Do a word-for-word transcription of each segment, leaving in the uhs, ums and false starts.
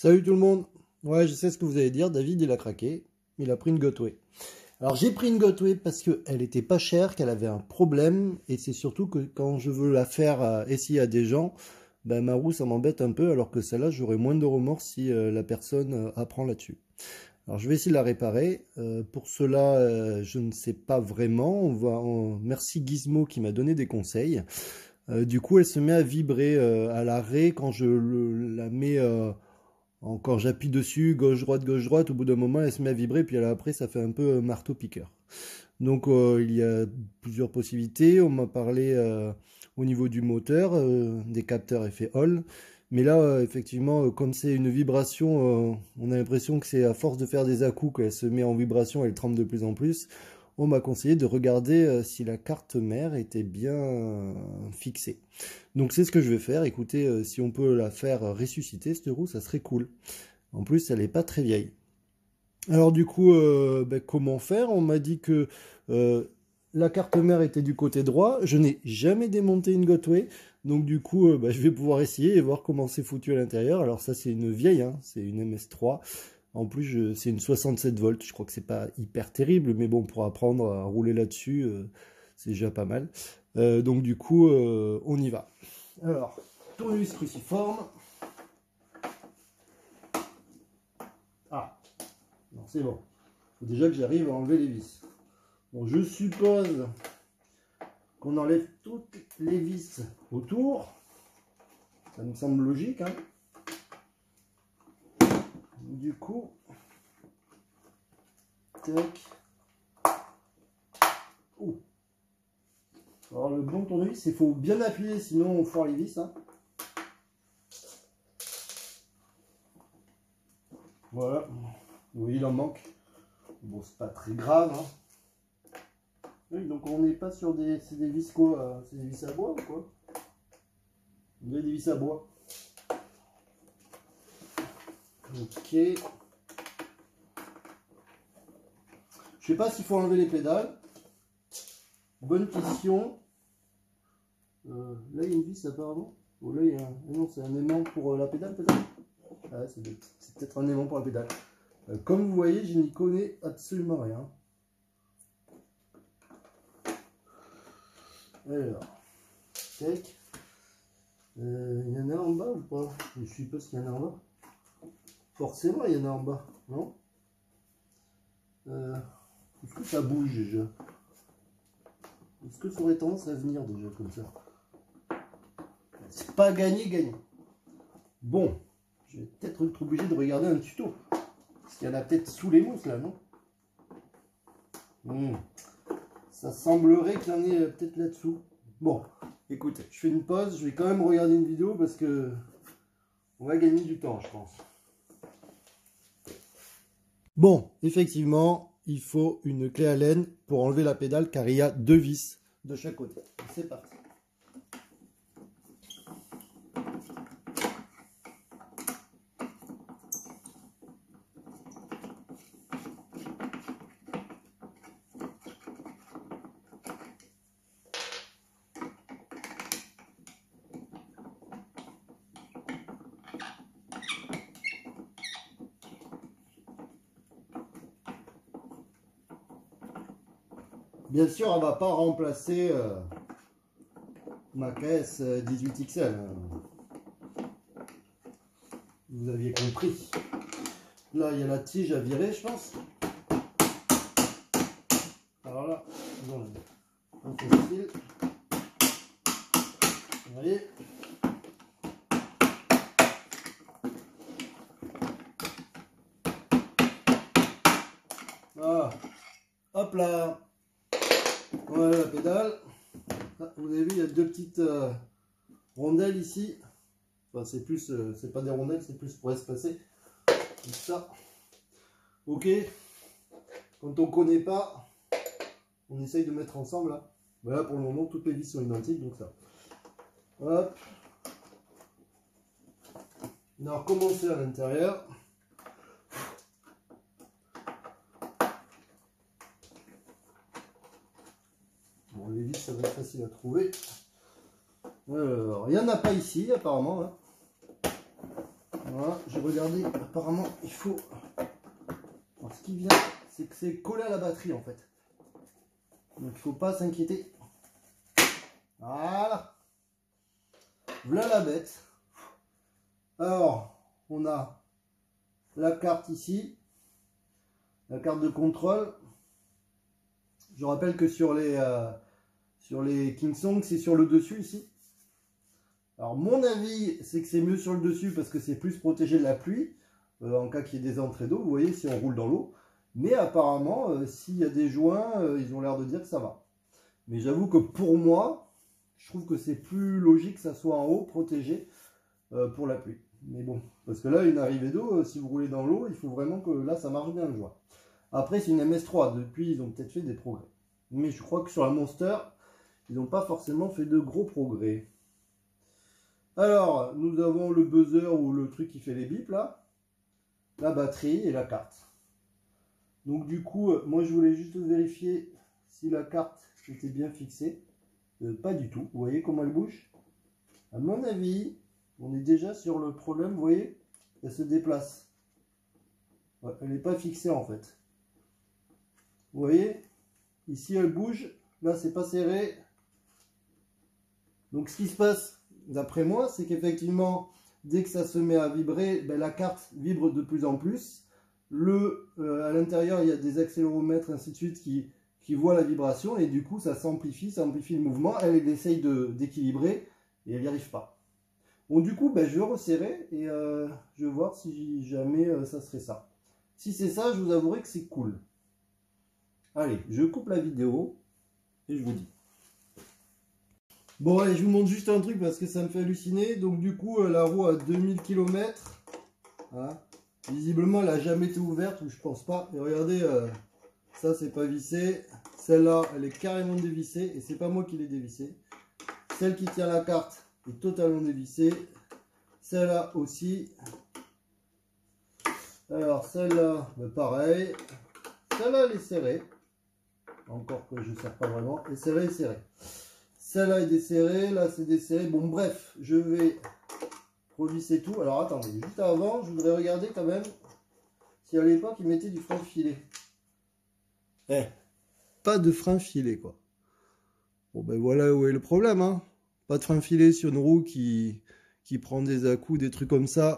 Salut tout le monde. Ouais, je sais ce que vous allez dire, David il a craqué, il a pris une Gotway. Alors j'ai pris une Gotway parce qu'elle était pas chère, qu'elle avait un problème, et c'est surtout que quand je veux la faire euh, essayer à des gens, ben, ma roue ça m'embête un peu, alors que celle-là j'aurais moins de remords si euh, la personne euh, apprend là-dessus. Alors je vais essayer de la réparer, euh, pour cela euh, je ne sais pas vraiment, on va, on... merci Gizmo qui m'a donné des conseils. Euh, du coup elle se met à vibrer euh, à l'arrêt quand je le, la mets... Euh, Quand j'appuie dessus, gauche-droite, gauche-droite, au bout d'un moment, elle se met à vibrer, puis après, ça fait un peu marteau-piqueur. Donc, euh, il y a plusieurs possibilités. On m'a parlé euh, au niveau du moteur, euh, des capteurs effet Hall. Mais là, euh, effectivement, euh, comme c'est une vibration, euh, on a l'impression que c'est à force de faire des à-coups qu'elle se met en vibration, elle tremble de plus en plus. On m'a conseillé de regarder euh, si la carte mère était bien euh, fixée. Donc c'est ce que je vais faire. Écoutez, euh, si on peut la faire ressusciter, cette roue, ça serait cool. En plus, elle n'est pas très vieille. Alors du coup, euh, ben, comment faire? On m'a dit que euh, la carte mère était du côté droit. Je n'ai jamais démonté une Gotway. Donc du coup, euh, ben, je vais pouvoir essayer et voir comment c'est foutu à l'intérieur. Alors ça, c'est une vieille, hein, c'est une M S trois. En plus, c'est une soixante-sept volts. Je crois que c'est pas hyper terrible, mais bon, pour apprendre à rouler là-dessus, euh, c'est déjà pas mal. Euh, donc du coup, euh, on y va. Alors, tournevis cruciforme. Ah, non, c'est bon. Il faut déjà que j'arrive à enlever les vis. Bon, je suppose qu'on enlève toutes les vis autour. Ça me semble logique, hein. Du coup, tac. Ouh. Alors le bon tournevis, il faut bien appuyer, sinon on foire les vis, hein. Voilà. Oui, il en manque. Bon, c'est pas très grave, hein. Oui, donc on n'est pas sur des... C'est des vis quoi? euh, C'est des vis à bois ou quoi? On a des vis à bois. Ok. Je sais pas s'il faut enlever les pédales. Bonne question. Euh, là, il y a une vis apparemment. Oh, là, il y a un... Non, c'est un aimant pour euh, la pédale peut-être. Ah, c'est peut-être un aimant pour la pédale. Euh, comme vous voyez, je n'y connais absolument rien. Alors, tac. Euh, il y en a en bas ou pas? Je suppose qu'il y en a en bas. Forcément, il y en a en bas, non? euh, Est-ce que ça bouge déjà? Est-ce que ça aurait tendance à venir déjà comme ça? C'est pas gagné, gagné. Bon, je vais peut-être être obligé de regarder un tuto. Parce qu'il y en a peut-être sous les mousses là, non? hmm. Ça semblerait qu'il y en ait peut-être là-dessous. Bon, écoutez, je fais une pause. Je vais quand même regarder une vidéo parce que on va gagner du temps, je pense. Bon, effectivement, il faut une clé Allen pour enlever la pédale car il y a deux vis de chaque côté. C'est parti. Bien sûr, on ne va pas remplacer euh, ma caisse dix-huit X L. Vous aviez compris. Là, il y a la tige à virer, je pense. Alors là, on fait facile. Vous voyez. Voilà. Hop là. Voilà la pédale. Ah, vous avez vu, il y a deux petites euh, rondelles ici. Enfin, c'est plus, euh, c'est pas des rondelles, c'est plus pour espacer. Comme ça. Ok. Quand on connaît pas, on essaye de mettre ensemble là. Voilà, pour le moment, toutes les vis sont identiques, donc ça. Hop. On a recommencé à l'intérieur. Bon, les vis, ça va être facile à trouver. Alors, il n'y en a pas ici, apparemment. Hein. Voilà, j'ai regardé, apparemment il faut... Alors, ce qui vient, c'est que c'est collé à la batterie en fait. Donc il ne faut pas s'inquiéter. Voilà. Voilà la bête. Alors, on a la carte ici. La carte de contrôle. Je rappelle que sur les, euh, sur les Kingsong, c'est sur le dessus ici. Alors mon avis, c'est que c'est mieux sur le dessus parce que c'est plus protégé de la pluie. Euh, en cas qu'il y ait des entrées d'eau, vous voyez, si on roule dans l'eau. Mais apparemment, euh, s'il y a des joints, euh, ils ont l'air de dire que ça va. Mais j'avoue que pour moi, je trouve que c'est plus logique que ça soit en haut, protégé euh, pour la pluie. Mais bon, parce que là, une arrivée d'eau, euh, si vous roulez dans l'eau, il faut vraiment que là, ça marche bien le joint. Après, c'est une M S trois. Depuis, ils ont peut-être fait des progrès. Mais je crois que sur la Monster, ils n'ont pas forcément fait de gros progrès. Alors, nous avons le buzzer ou le truc qui fait les bips là. La batterie et la carte. Donc du coup, moi je voulais juste vérifier si la carte était bien fixée. Euh, pas du tout. Vous voyez comment elle bouge? À mon avis, on est déjà sur le problème. Vous voyez, elle se déplace. Ouais, elle n'est pas fixée en fait. Vous voyez, ici elle bouge. Là, c'est pas serré. Donc ce qui se passe, d'après moi, c'est qu'effectivement, dès que ça se met à vibrer, ben, la carte vibre de plus en plus. Le, euh, à l'intérieur, il y a des accéléromètres, ainsi de suite, qui, qui voient la vibration. Et du coup, ça s'amplifie, ça amplifie le mouvement. Elle, elle essaye d'équilibrer et elle n'y arrive pas. Bon, du coup, ben, je vais resserrer et euh, je vais voir si jamais euh, ça serait ça. Si c'est ça, je vous avouerai que c'est cool. Allez, je coupe la vidéo et je vous dis. Bon, allez, je vous montre juste un truc parce que ça me fait halluciner. Donc, du coup, euh, la roue a deux mille kilomètres. Hein. Visiblement, elle n'a jamais été ouverte, ou je pense pas. Et regardez, euh, ça, c'est pas vissé. Celle-là, elle est carrément dévissée. Et c'est pas moi qui l'ai dévissée. Celle qui tient la carte est totalement dévissée. Celle-là aussi. Alors, celle-là, ben, pareil. Celle-là, elle est serrée. Encore que je ne serre pas vraiment. Et celle-là est serrée. Celle-là est desserrée, là c'est desserré. Bon bref, je vais revisser tout. Alors attendez, juste avant, je voudrais regarder quand même si à l'époque ils mettaient du frein filet. Eh, pas de frein filet quoi. Bon ben voilà où est le problème, hein. Pas de frein filet sur une roue qui, qui prend des à-coups, des trucs comme ça.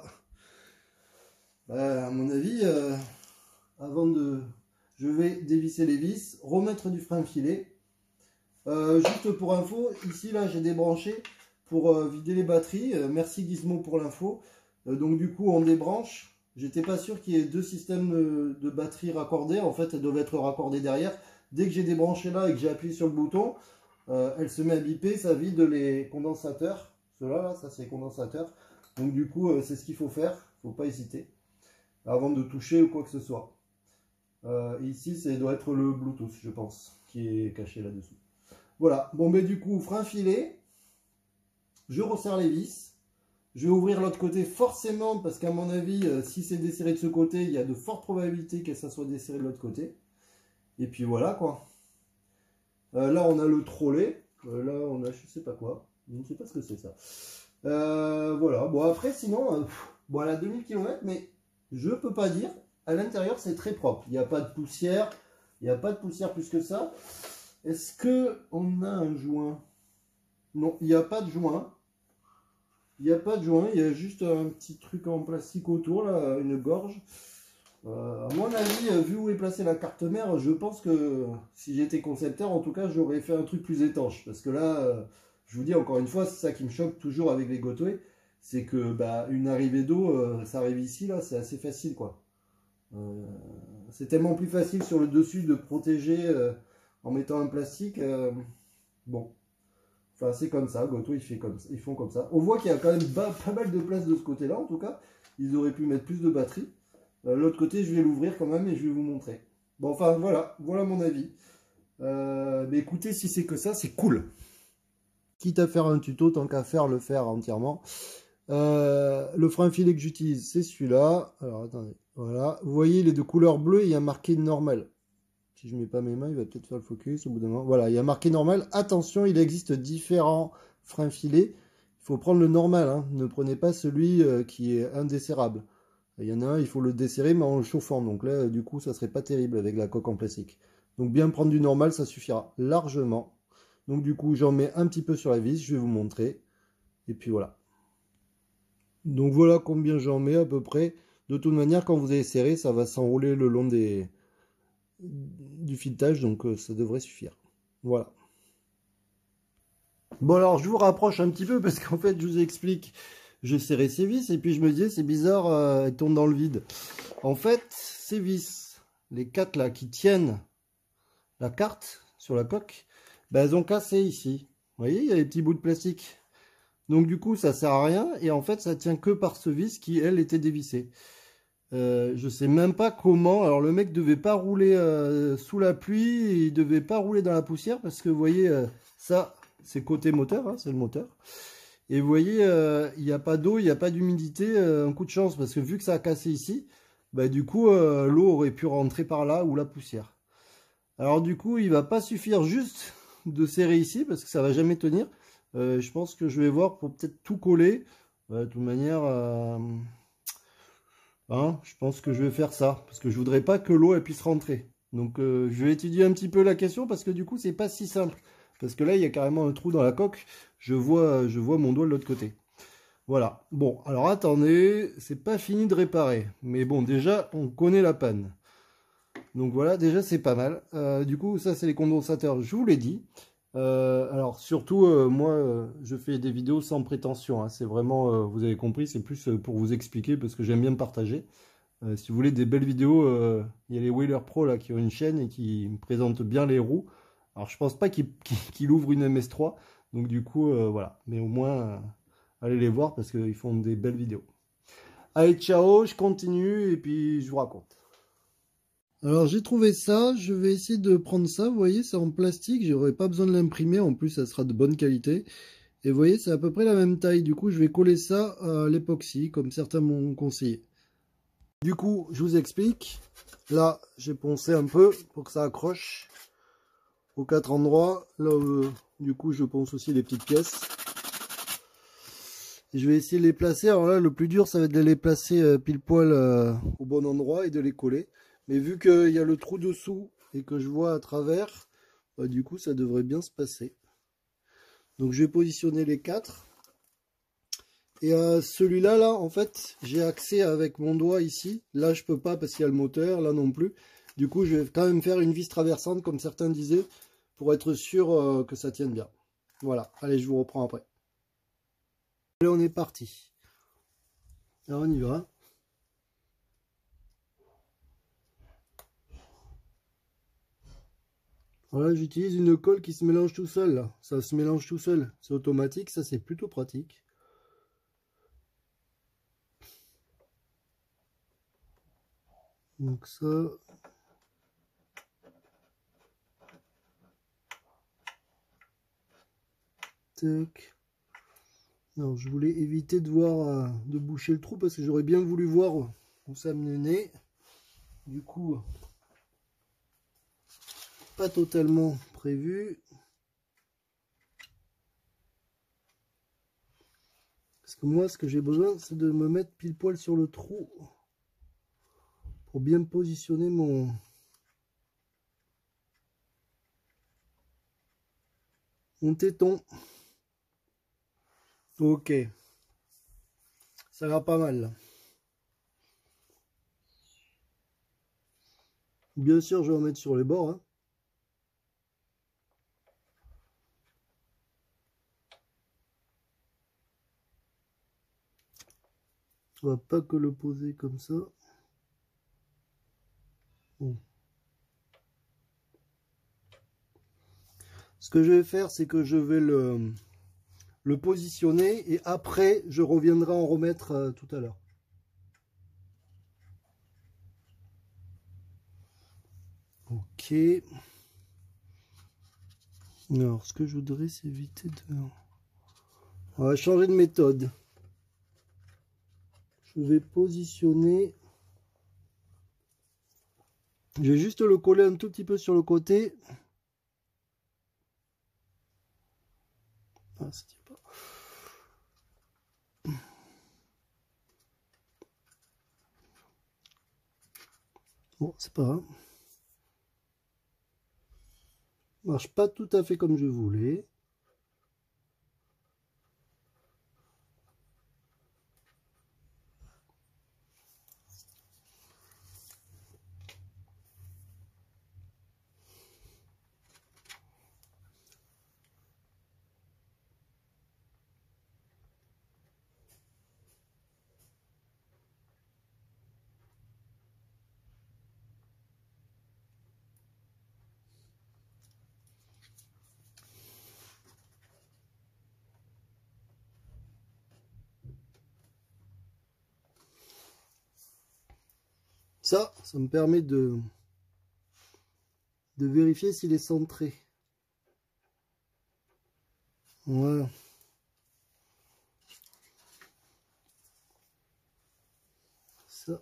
Ben, à mon avis, euh, avant de... Je vais dévisser les vis, remettre du frein filet. Euh, juste pour info, ici là j'ai débranché pour euh, vider les batteries. Euh, merci Gizmo pour l'info. Euh, donc du coup on débranche. J'étais pas sûr qu'il y ait deux systèmes de, de batteries raccordés. En fait elles doivent être raccordées derrière. Dès que j'ai débranché là et que j'ai appuyé sur le bouton, euh, elle se met à biper, ça vide les condensateurs. Ceux-là, là, ça c'est les condensateurs. Donc du coup euh, c'est ce qu'il faut faire. Faut pas hésiter avant de toucher ou quoi que ce soit. Euh, ici ça doit être le Bluetooth je pense qui est caché là-dessous. Voilà, bon ben du coup, frein filet, je resserre les vis, je vais ouvrir l'autre côté forcément parce qu'à mon avis, euh, si c'est desserré de ce côté, il y a de fortes probabilités que ça soit desserré de l'autre côté. Et puis voilà quoi. Euh, là on a le trolley, euh, là on a je sais pas quoi, je ne sais pas ce que c'est ça. Euh, voilà, bon après sinon, euh, pff, bon elle a deux mille kilomètres mais je peux pas dire, à l'intérieur c'est très propre, il n'y a pas de poussière, il n'y a pas de poussière plus que ça. Est-ce que on a un joint? Non, il n'y a pas de joint. Il n'y a pas de joint, il y a juste un petit truc en plastique autour, là, une gorge. Euh, à mon avis, vu où est placée la carte mère, je pense que si j'étais concepteur, en tout cas, j'aurais fait un truc plus étanche. Parce que là, euh, je vous dis encore une fois, c'est ça qui me choque toujours avec les Gotway, c'est que bah, une arrivée d'eau, euh, ça arrive ici, là, c'est assez facile, quoi. Euh, c'est tellement plus facile sur le dessus de protéger... Euh, en mettant un plastique, euh, bon, enfin c'est comme ça, Gotway il fait comme ça, ils font comme ça. On voit qu'il y a quand même pas, pas mal de place de ce côté-là, en tout cas, ils auraient pu mettre plus de batterie. Euh, L'autre côté, je vais l'ouvrir quand même et je vais vous montrer. Bon, enfin voilà, voilà mon avis. Euh, mais écoutez, si c'est que ça, c'est cool. Quitte à faire un tuto, tant qu'à faire, le faire entièrement. Euh, le frein filet que j'utilise, c'est celui-là. Alors attendez, voilà. Vous voyez, il est de couleur bleue et il y a marqué normal. Si je ne mets pas mes mains, il va peut-être faire le focus au bout d'un moment. Voilà, il y a marqué normal. Attention, il existe différents freins filets. faut prendre le normal, hein. Ne prenez pas celui euh, qui est indesserrable. Il y en a un, il faut le desserrer, mais en le chauffant. Donc là, du coup, ça serait pas terrible avec la coque en plastique. Donc bien prendre du normal, ça suffira largement. Donc du coup, j'en mets un petit peu sur la vis, je vais vous montrer. Et puis voilà. Donc voilà combien j'en mets à peu près. De toute manière, quand vous allez serrer, ça va s'enrouler le long des du filetage, donc euh, ça devrait suffire. Voilà. Bon alors, je vous rapproche un petit peu parce qu'en fait, je vous explique. Je serrais ces vis et puis je me disais, c'est bizarre, euh, elles tombent dans le vide. En fait, ces vis, les quatre là qui tiennent la carte sur la coque, ben, elles ont cassé ici. Vous voyez, il y a les petits bouts de plastique. Donc du coup, ça sert à rien et en fait, ça tient que par ce vis qui, elle, était dévissée. Euh, je sais même pas comment. Alors le mec devait pas rouler euh, sous la pluie, il devait pas rouler dans la poussière parce que vous voyez, euh, ça, c'est côté moteur, hein, c'est le moteur. Et vous voyez, euh, il n'y a pas d'eau, il n'y a pas d'humidité, euh, un coup de chance, parce que vu que ça a cassé ici, bah, du coup, euh, l'eau aurait pu rentrer par là, ou la poussière. Alors du coup, il va pas suffire juste de serrer ici, parce que ça va jamais tenir. Euh, je pense que je vais voir pour peut-être tout coller. Euh, de toute manière, euh, hein, je pense que je vais faire ça, parce que je voudrais pas que l'eau puisse rentrer. Donc euh, je vais étudier un petit peu la question, parce que du coup, c'est pas si simple. Parce que là, il y a carrément un trou dans la coque. Je vois, je vois mon doigt de l'autre côté. Voilà. Bon, alors attendez, c'est pas fini de réparer. Mais bon, déjà, on connaît la panne. Donc voilà, déjà, c'est pas mal. Euh, du coup, ça, c'est les condensateurs, je vous l'ai dit. Euh, alors surtout, euh, moi, euh, je fais des vidéos sans prétention. Hein. C'est vraiment, euh, vous avez compris, c'est plus euh, pour vous expliquer parce que j'aime bien me partager. Euh, si vous voulez des belles vidéos, euh, il y a les Wheeler Pro là qui ont une chaîne et qui me présentent bien les roues. Alors je pense pas qu'ils qu'ils ouvrent une M S trois, donc du coup euh, voilà. Mais au moins euh, allez les voir parce qu'ils font des belles vidéos. Allez ciao, je continue et puis je vous raconte. Alors j'ai trouvé ça, je vais essayer de prendre ça, vous voyez c'est en plastique, j'aurais pas besoin de l'imprimer, en plus ça sera de bonne qualité. Et vous voyez c'est à peu près la même taille, du coup je vais coller ça à l'époxy comme certains m'ont conseillé. Du coup, je vous explique. Là, j'ai poncé un peu pour que ça accroche aux quatre endroits. Là, euh, du coup, je ponce aussi les petites pièces. Et je vais essayer de les placer. Alors là, le plus dur, ça va être de les placer euh, pile poil euh, au bon endroit et de les coller. Mais vu qu'il y a le trou dessous et que je vois à travers, bah, du coup, ça devrait bien se passer. Donc, je vais positionner les quatre. Et euh, celui-là, là, en fait, j'ai accès avec mon doigt ici. Là, je peux pas parce qu'il y a le moteur, là non plus. Du coup, je vais quand même faire une vis traversante, comme certains disaient, pour être sûr euh, que ça tienne bien. Voilà, allez, je vous reprends après. Allez, on est parti. Alors, on y va. Voilà, j'utilise une colle qui se mélange tout seul, là. Ça se mélange tout seul. C'est automatique, ça c'est plutôt pratique. Donc ça... Tac. Non, je voulais éviter de voir, euh, de boucher le trou parce que j'aurais bien voulu voir où ça menait. Du coup, pas totalement prévu. Parce que moi, ce que j'ai besoin, c'est de me mettre pile poil sur le trou pour bien positionner mon... mon téton. Ok. Ça va pas mal là. Bien sûr, je vais en mettre sur les bords. Hein. On va pas que le poser comme ça. Bon. Ce que je vais faire, c'est que je vais le, le positionner et après, je reviendrai en remettre euh, tout à l'heure. Ok. Alors, ce que je voudrais, c'est éviter de... On va changer de méthode. Je vais positionner... Je vais juste le coller un tout petit peu sur le côté. Ah, ça tient pas. Bon, c'est pas grave. Marche pas tout à fait comme je voulais. Ça, ça me permet de, de vérifier s'il est centré. Voilà. Ça.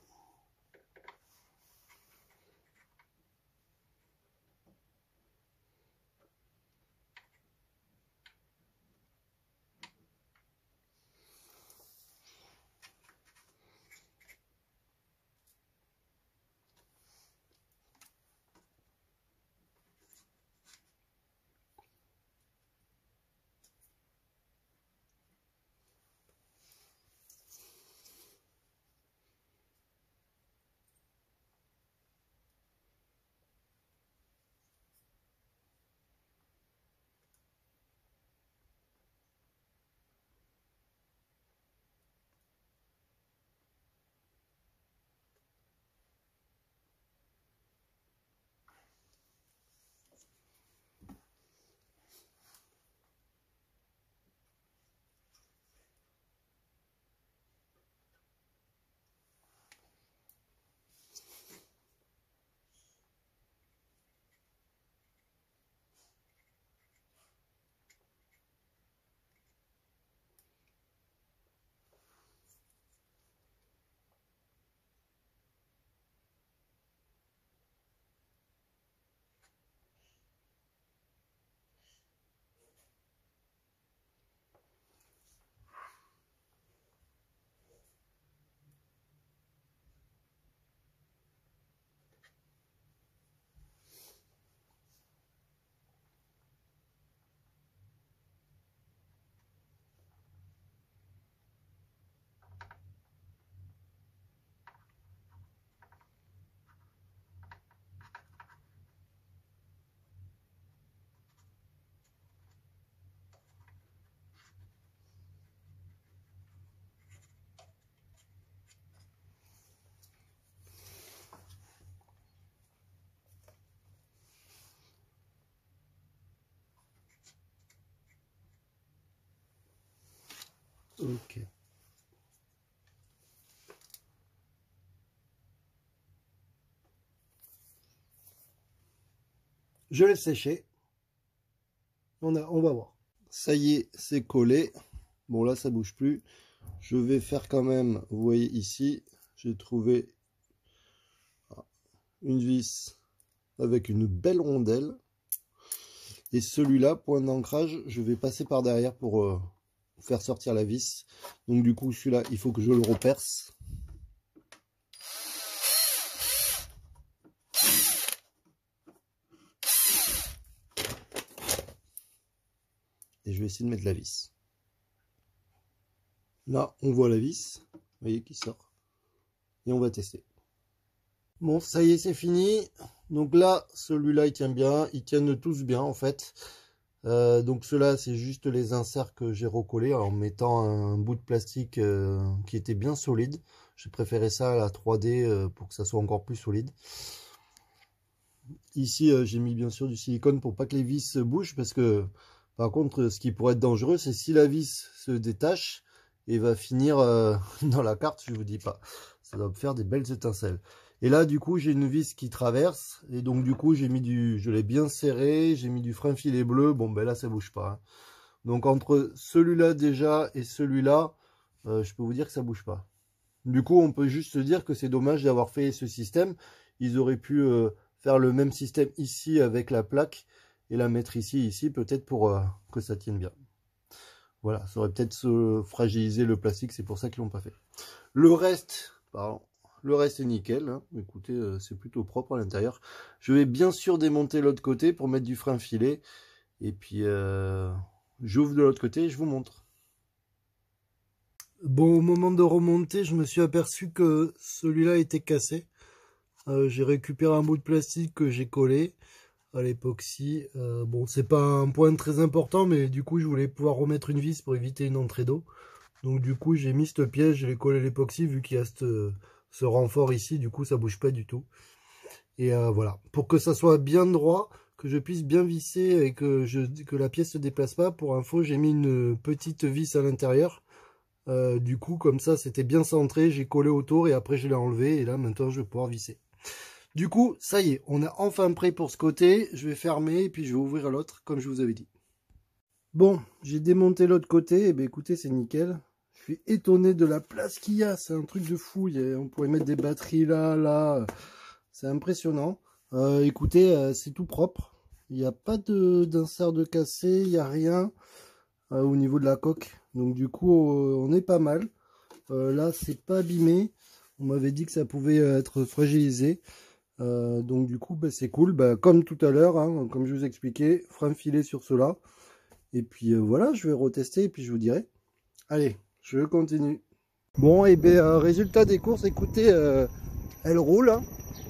Ok. Je laisse sécher. On, a, on va voir. Ça y est, c'est collé. Bon, là, ça bouge plus. Je vais faire quand même, vous voyez ici, j'ai trouvé une vis avec une belle rondelle. Et celui-là, point d'ancrage, je vais passer par derrière pour euh, faire sortir la vis. Donc du coup, celui-là, il faut que je le reperce. Et je vais essayer de mettre la vis. Là, on voit la vis, vous voyez, qui sort. Et on va tester. Bon, ça y est, c'est fini. Donc là, celui-là, il tient bien. Ils tiennent tous bien, en fait. Euh, donc ceux-là, c'est juste les inserts que j'ai recollés en mettant un bout de plastique euh, qui était bien solide. J'ai préféré ça à la trois D euh, pour que ça soit encore plus solide. Ici, euh, j'ai mis bien sûr du silicone pour pas que les vis bougent, parce que par contre, ce qui pourrait être dangereux, c'est si la vis se détache et va finir euh, dans la carte, je vous dis pas. Ça va me faire des belles étincelles. Et là, du coup, j'ai une vis qui traverse, et donc du coup, j'ai mis du, je l'ai bien serré, j'ai mis du frein filet bleu. Bon, ben là, ça bouge pas. Hein. Donc entre celui-là déjà et celui-là, euh, je peux vous dire que ça bouge pas. Du coup, on peut juste se dire que c'est dommage d'avoir fait ce système. Ils auraient pu euh, faire le même système ici avec la plaque et la mettre ici, ici, peut-être pour euh, que ça tienne bien. Voilà, ça aurait peut-être fragiliser le plastique, c'est pour ça qu'ils l'ont pas fait. Le reste, pardon, le reste est nickel, hein. Écoutez, euh, c'est plutôt propre à l'intérieur. Je vais bien sûr démonter l'autre côté pour mettre du frein filet. Et puis, euh, j'ouvre de l'autre côté et je vous montre. Bon, au moment de remonter, je me suis aperçu que celui-là était cassé. Euh, j'ai récupéré un bout de plastique que j'ai collé à l'époxy. Euh, bon, c'est pas un point très important, mais du coup, je voulais pouvoir remettre une vis pour éviter une entrée d'eau. Donc du coup, j'ai mis cette pièce, je l'ai collé à l'époxy, vu qu'il y a cette, ce renfort ici, du coup, ça bouge pas du tout. Et euh, voilà, pour que ça soit bien droit, que je puisse bien visser et que, je, que la pièce se déplace pas. Pour info, j'ai mis une petite vis à l'intérieur. Euh, du coup, comme ça, c'était bien centré, j'ai collé autour et après je l'ai enlevé. Et là, maintenant, je vais pouvoir visser. Du coup, ça y est, on est enfin prêt pour ce côté. Je vais fermer et puis je vais ouvrir l'autre, comme je vous avais dit. Bon, j'ai démonté l'autre côté. Et bien écoutez, c'est nickel. Je suis étonné de la place qu'il y a. C'est un truc de fou. Il y a, on pourrait mettre des batteries là, là. C'est impressionnant. Euh, écoutez, euh, c'est tout propre. Il n'y a pas d'insert de, de cassé. Il n'y a rien euh, au niveau de la coque. Donc du coup, euh, on est pas mal. Euh, là, c'est pas abîmé. On m'avait dit que ça pouvait être fragilisé. Euh, donc du coup, bah, c'est cool. Bah, comme tout à l'heure, hein, comme je vous expliquais, frein filet sur cela. Et puis euh, voilà, je vais retester et puis je vous dirai. Allez, je continue. Bon, et bien, euh, résultat des courses, écoutez, euh, elle roule. Hein.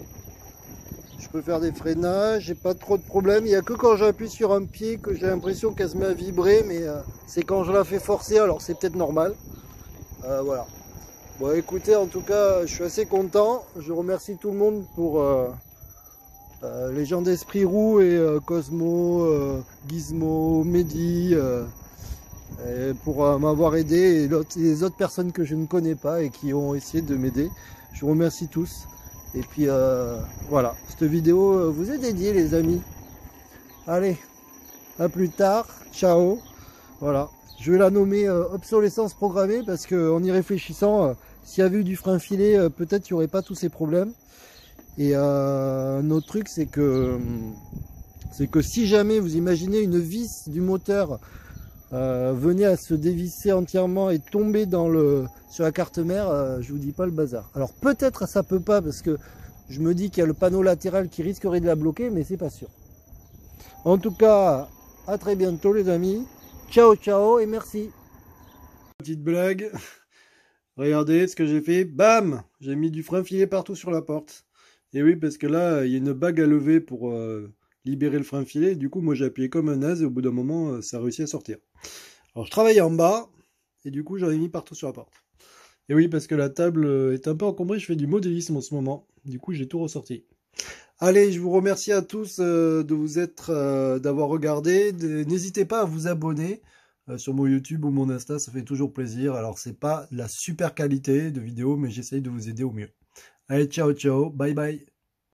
Je peux faire des freinages, j'ai pas trop de problèmes. Il n'y a que quand j'appuie sur un pied que j'ai l'impression qu'elle se met à vibrer, mais euh, c'est quand je la fais forcer, alors c'est peut-être normal. Euh, voilà. Bon, écoutez, en tout cas, je suis assez content. Je remercie tout le monde pour euh, euh, les gens d'Esprit Roux et euh, Cosmo, euh, Gizmo, Mehdi. Euh, pour euh, m'avoir aidé et, et les autres personnes que je ne connais pas et qui ont essayé de m'aider. Je vous remercie tous. Et puis euh, voilà, cette vidéo euh, vous est dédiée les amis. Allez, à plus tard, ciao. Voilà, je vais la nommer euh, obsolescence programmée parce qu'en y réfléchissant, euh, s'il y avait eu du frein filet, euh, peut-être il n'y aurait pas tous ces problèmes. Et euh, un autre truc, c'est que, c'est que si jamais vous imaginez une vis du moteur Euh, venez à se dévisser entièrement et tomber dans le, sur la carte mère, euh, je vous dis pas le bazar. Alors peut-être ça peut pas parce que je me dis qu'il y a le panneau latéral qui risquerait de la bloquer, mais c'est pas sûr. En tout cas, à très bientôt les amis. Ciao ciao et merci. Petite blague. Regardez ce que j'ai fait. Bam! J'ai mis du frein filet partout sur la porte. Et oui, parce que là, il y a une bague à lever pour euh, libérer le frein filet. Du coup, moi j'ai appuyé comme un naze et au bout d'un moment, ça a réussi à sortir. Alors je travaillais en bas et du coup j'en ai mis partout sur la porte. Et oui, parce que la table est un peu encombrée, je fais du modélisme en ce moment. Du coup j'ai tout ressorti. Allez, je vous remercie à tous euh, de vous être, euh, d'avoir regardé. N'hésitez pas à vous abonner euh, sur mon YouTube ou mon Insta, ça fait toujours plaisir. Alors c'est pas la super qualité de vidéo, mais j'essaye de vous aider au mieux. Allez, ciao ciao, bye bye.